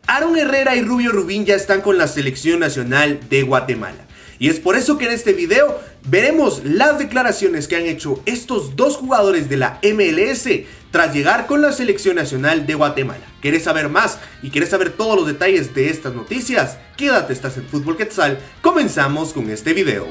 Aarón Herrera y Rubio Rubín ya están con la selección nacional de Guatemala. Y es por eso que en este video veremos las declaraciones que han hecho estos dos jugadores de la MLS tras llegar con la selección nacional de Guatemala. ¿Quieres saber más y quieres saber todos los detalles de estas noticias? Quédate, estás en Fútbol Quetzal. Comenzamos con este video.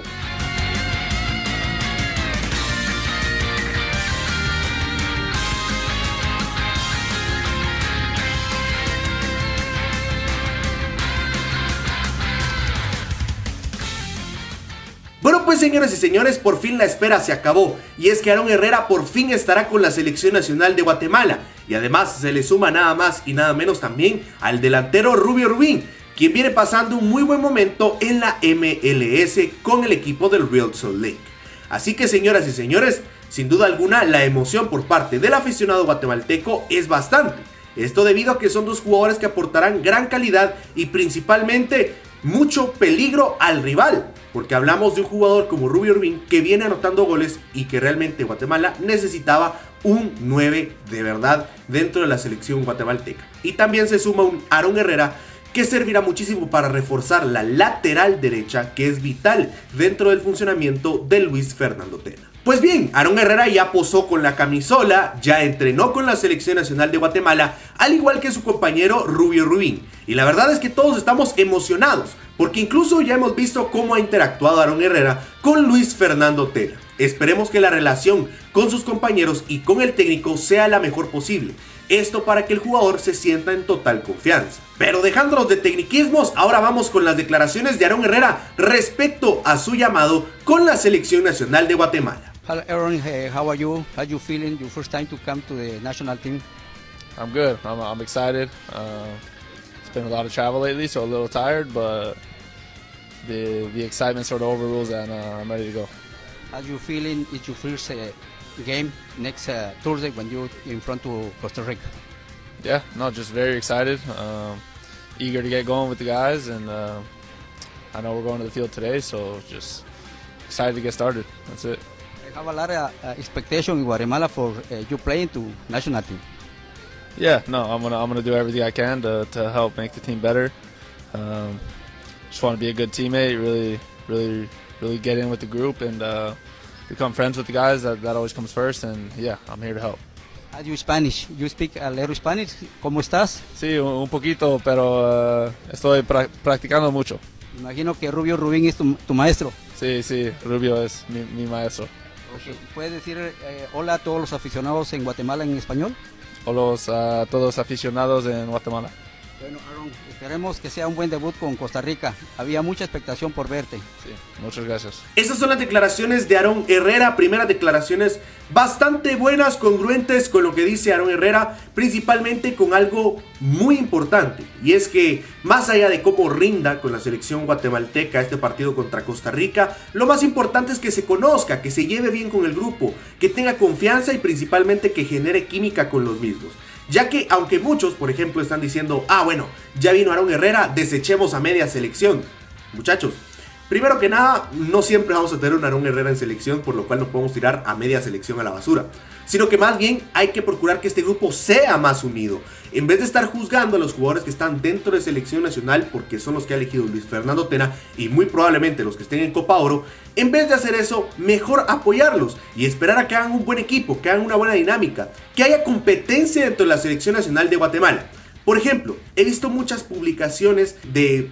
Bueno, pues señoras y señores, por fin la espera se acabó, y es que Aarón Herrera por fin estará con la selección nacional de Guatemala, y además se le suma nada más y nada menos también al delantero Rubio Rubín, quien viene pasando un muy buen momento en la MLS con el equipo del Real Salt Lake. Así que señoras y señores, sin duda alguna la emoción por parte del aficionado guatemalteco es bastante, esto debido a que son dos jugadores que aportarán gran calidad y principalmente mucho peligro al rival, porque hablamos de un jugador como Rubio Rubín que viene anotando goles y que realmente Guatemala necesitaba un 9 de verdad dentro de la selección guatemalteca. Y también se suma un Aarón Herrera que servirá muchísimo para reforzar la lateral derecha, que es vital dentro del funcionamiento de Luis Fernando Tena. Pues bien, Aarón Herrera ya posó con la camisola, ya entrenó con la selección nacional de Guatemala, al igual que su compañero Rubio Rubín. Y la verdad es que todos estamos emocionados, porque incluso ya hemos visto cómo ha interactuado Aarón Herrera con Luis Fernando Tena. Esperemos que la relación con sus compañeros y con el técnico sea la mejor posible. Esto para que el jugador se sienta en total confianza. Pero dejándonos de tecniquismos, ahora vamos con las declaraciones de Aarón Herrera respecto a su llamado con la selección nacional de Guatemala. Hello Aaron, how are you? How you feeling? Your first time to come to the national team? I'm good. I'm excited. It's been a lot of travel lately, so a little tired, but the excitement sort of overrules that, and I'm ready to go. How you feeling? It's your first game next Thursday when you're in front of Costa Rica. Yeah, no, just very excited. Eager to get going with the guys, and I know we're going to the field today, so just excited to get started. That's it. I have a lot of expectation in Guatemala for you playing to national team. Yeah, no, I'm gonna do everything I can to help make the team better. Just want to be a good teammate, really get in with the group and become friends with the guys. That always comes first, and yeah, I'm here to help. Are you Spanish? You speak a little Spanish? ¿Cómo estás? Sí, un poquito, pero estoy practicando mucho. Imagino que Rubio Rubín es tu maestro. Sí, Rubio es mi maestro. Okay. ¿Puedes decir hola a todos los aficionados en Guatemala en español? Hola a todos los aficionados en Guatemala. Bueno, Aaron, esperemos que sea un buen debut con Costa Rica. Había mucha expectación por verte. Sí, muchas gracias. Estas son las declaraciones de Aarón Herrera, primeras declaraciones bastante buenas, congruentes con lo que dice Aarón Herrera, principalmente con algo muy importante, y es que más allá de cómo rinda con la selección guatemalteca este partido contra Costa Rica, lo más importante es que se conozca, que se lleve bien con el grupo, que tenga confianza y principalmente que genere química con los mismos. Ya que aunque muchos, por ejemplo, están diciendo, bueno, ya vino Aarón Herrera, desechemos a media selección. Muchachos, primero que nada, no siempre vamos a tener un Aarón Herrera en selección, por lo cual no podemos tirar a media selección a la basura, sino que más bien hay que procurar que este grupo sea más unido. En vez de estar juzgando a los jugadores que están dentro de selección nacional, porque son los que ha elegido Luis Fernando Tena y muy probablemente los que estén en Copa Oro, en vez de hacer eso, mejor apoyarlos y esperar a que hagan un buen equipo, que hagan una buena dinámica, que haya competencia dentro de la selección nacional de Guatemala. Por ejemplo, he visto muchas publicaciones de,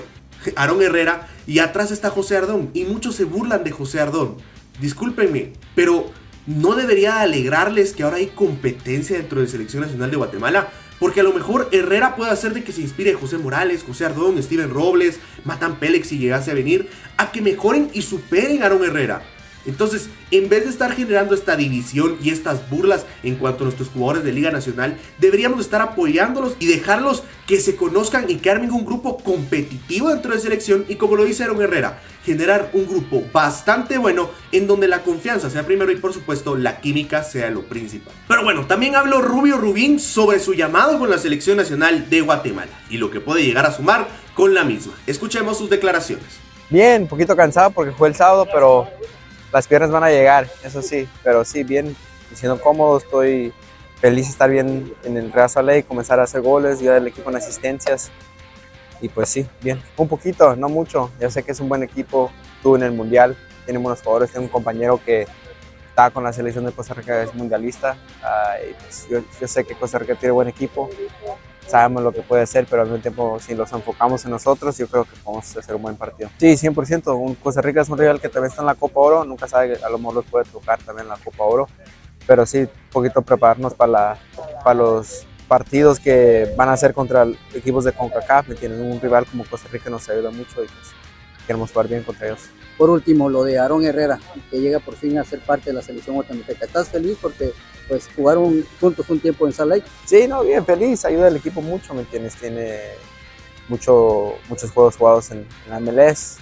Aarón Herrera y atrás está José Ardón y muchos se burlan de José Ardón. Discúlpenme, pero ¿no debería alegrarles que ahora hay competencia dentro de la selección nacional de Guatemala? Porque a lo mejor Herrera puede hacer de que se inspire José Morales, José Ardón, Steven Robles, Matan Pélix si llegase a venir, a que mejoren y superen a Aarón Herrera. Entonces, en vez de estar generando esta división y estas burlas en cuanto a nuestros jugadores de Liga Nacional, deberíamos estar apoyándolos y dejarlos que se conozcan y que armen un grupo competitivo dentro de selección y, como lo dice Aarón Herrera, generar un grupo bastante bueno en donde la confianza sea primero y por supuesto la química sea lo principal. Pero bueno, también habló Rubio Rubín sobre su llamado con la selección nacional de Guatemala y lo que puede llegar a sumar con la misma. Escuchemos sus declaraciones. Bien, un poquito cansado porque fue el sábado, pero las piernas van a llegar, eso sí, pero sí, bien, me siento cómodo, estoy feliz de estar bien en el Real Salt Lake, comenzar a hacer goles, ayudar al equipo en asistencias. Y pues sí, bien, un poquito, no mucho. Ya sé que es un buen equipo, estuvo en el Mundial, tiene buenos jugadores, tengo un compañero que está con la selección de Costa Rica, es mundialista. Y pues yo sé que Costa Rica tiene buen equipo, sabemos lo que puede hacer, pero al mismo tiempo si los enfocamos en nosotros, yo creo que podemos hacer un buen partido. Sí, 100%, Costa Rica es un rival que también está en la Copa Oro, nunca sabe, a lo mejor los puede tocar también en la Copa Oro, pero sí, un poquito prepararnos para los partidos que van a ser contra equipos de CONCACAF. Tienen un rival como Costa Rica nos ayuda mucho y pues queremos jugar bien contra ellos. Por último, lo de Aarón Herrera, que llega por fin a ser parte de la selección guatemalteca. ¿Estás feliz porque pues jugaron juntos un tiempo en Salt Lake? Sí, no, bien feliz, ayuda al equipo mucho, ¿me entiendes? Tiene muchos juegos jugados en la MLS,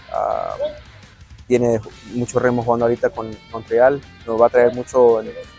tiene mucho ritmo jugando ahorita con Montreal, nos va a traer mucho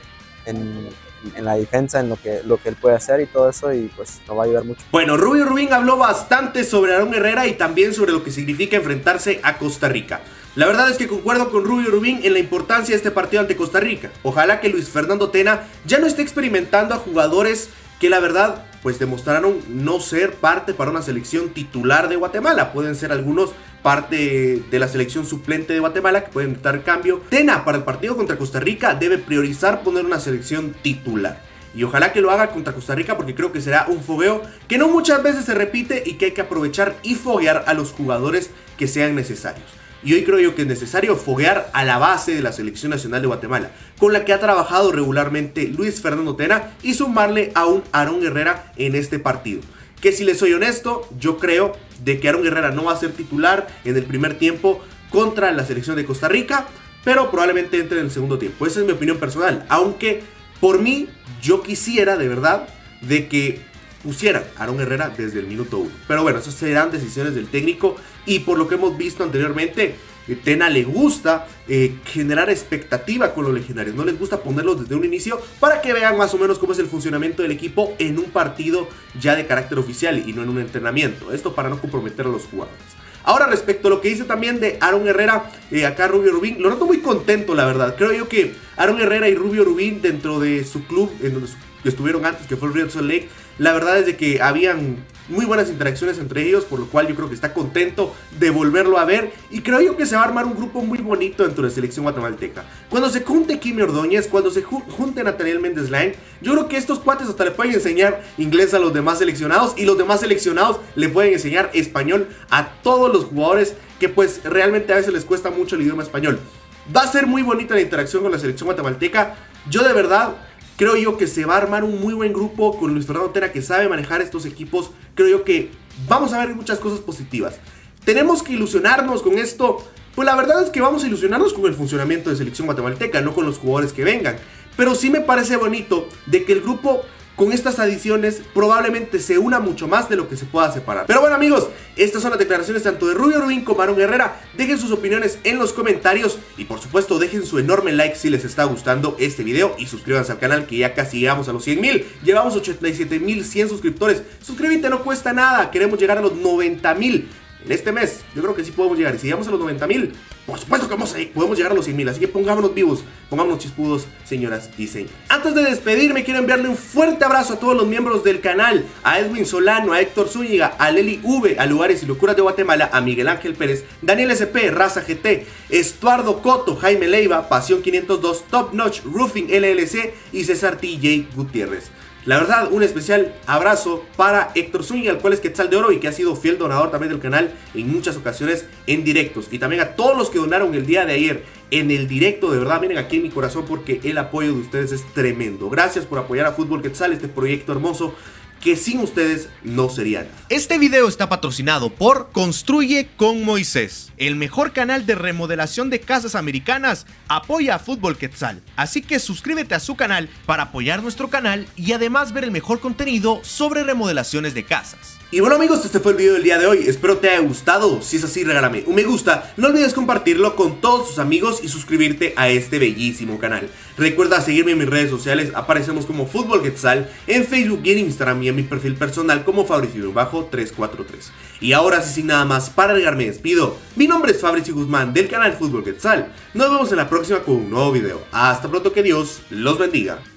en la defensa, en lo que él puede hacer y todo eso, y pues nos va a ayudar mucho. Bueno, Rubio Rubín habló bastante sobre Aarón Herrera y también sobre lo que significa enfrentarse a Costa Rica. La verdad es que concuerdo con Rubio Rubín en la importancia de este partido ante Costa Rica. Ojalá que Luis Fernando Tena ya no esté experimentando a jugadores que la verdad pues demostraron no ser parte para una selección titular de Guatemala. Pueden ser algunos parte de la selección suplente de Guatemala que pueden dar cambio. Tena para el partido contra Costa Rica debe priorizar poner una selección titular. Y ojalá que lo haga contra Costa Rica porque creo que será un fogueo que no muchas veces se repite y que hay que aprovechar y foguear a los jugadores que sean necesarios. Y hoy creo yo que es necesario foguear a la base de la Selección Nacional de Guatemala, con la que ha trabajado regularmente Luis Fernando Tena, y sumarle a un Aarón Herrera en este partido. Que si les soy honesto, yo creo de que Aarón Herrera no va a ser titular en el primer tiempo contra la selección de Costa Rica, pero probablemente entre en el segundo tiempo. Esa es mi opinión personal, aunque por mí yo quisiera de verdad de que pusieran a Aarón Herrera desde el minuto 1. Pero bueno, esas serán decisiones del técnico y por lo que hemos visto anteriormente, Tena le gusta generar expectativa con los legionarios. No les gusta ponerlos desde un inicio para que vean más o menos cómo es el funcionamiento del equipo en un partido ya de carácter oficial y no en un entrenamiento. Esto para no comprometer a los jugadores. Ahora respecto a lo que dice también de Aarón Herrera, acá Rubio Rubín, lo noto muy contento la verdad. Creo yo que Aarón Herrera y Rubio Rubín dentro de su club, en donde estuvieron antes, que fue el Real Salt Lake, la verdad es de que habían muy buenas interacciones entre ellos, por lo cual yo creo que está contento de volverlo a ver. Y creo yo que se va a armar un grupo muy bonito dentro de la selección guatemalteca. Cuando se junte Kimi Ordóñez, cuando se junte Nathaniel Méndez Lain, yo creo que estos cuates hasta le pueden enseñar inglés a los demás seleccionados, y los demás seleccionados le pueden enseñar español a todos los jugadores que pues realmente a veces les cuesta mucho el idioma español. Va a ser muy bonita la interacción con la selección guatemalteca. Yo de verdad creo yo que se va a armar un muy buen grupo con Luis Fernando Tena, que sabe manejar estos equipos. Creo yo que vamos a ver muchas cosas positivas. Tenemos que ilusionarnos con esto. Pues la verdad es que vamos a ilusionarnos con el funcionamiento de selección guatemalteca, no con los jugadores que vengan. Pero sí me parece bonito de que el grupo con estas adiciones probablemente se una mucho más de lo que se pueda separar. Pero bueno amigos, estas son las declaraciones tanto de Rubio Rubín como Aarón Herrera. Dejen sus opiniones en los comentarios y por supuesto dejen su enorme like si les está gustando este video y suscríbanse al canal, que ya casi llegamos a los 100,000. Llevamos 87,100 suscriptores. Suscríbete, no cuesta nada, queremos llegar a los 90,000 en este mes. Yo creo que sí podemos llegar, y si llegamos a los 90,000, por supuesto que podemos llegar a los 100,000. Así que pongámonos vivos, pongámonos chispudos, señoras y señores. Antes de despedirme, quiero enviarle un fuerte abrazo a todos los miembros del canal: a Edwin Solano, a Héctor Zúñiga, a Leli V, a Lugares y Locuras de Guatemala, a Miguel Ángel Pérez, Daniel SP, Raza GT, Estuardo Coto, Jaime Leiva, Pasión 502, Top Notch Roofing LLC y César TJ Gutiérrez. La verdad, un especial abrazo para Héctor Zúñiga, el cual es Quetzal de Oro y que ha sido fiel donador también del canal en muchas ocasiones en directos. Y también a todos los que donaron el día de ayer en el directo. De verdad, miren aquí en mi corazón, porque el apoyo de ustedes es tremendo. Gracias por apoyar a Fútbol Quetzal, este proyecto hermoso que sin ustedes no sería nada. Este video está patrocinado por Construye con Moisés, el mejor canal de remodelación de casas americanas. Apoya a Fútbol Quetzal, así que suscríbete a su canal para apoyar nuestro canal y además ver el mejor contenido sobre remodelaciones de casas. Y bueno amigos, este fue el video del día de hoy, espero te haya gustado. Si es así, regálame un me gusta, no olvides compartirlo con todos tus amigos y suscribirte a este bellísimo canal. Recuerda seguirme en mis redes sociales, aparecemos como Fútbol Quetzal en Facebook y en Instagram, y en mi perfil personal como Fabricio-343. Y ahora sí, sin nada más para agregar, me despido. Mi nombre es Fabricio Guzmán del canal Fútbol Quetzal. Nos vemos en la próxima con un nuevo video. Hasta pronto, que Dios los bendiga.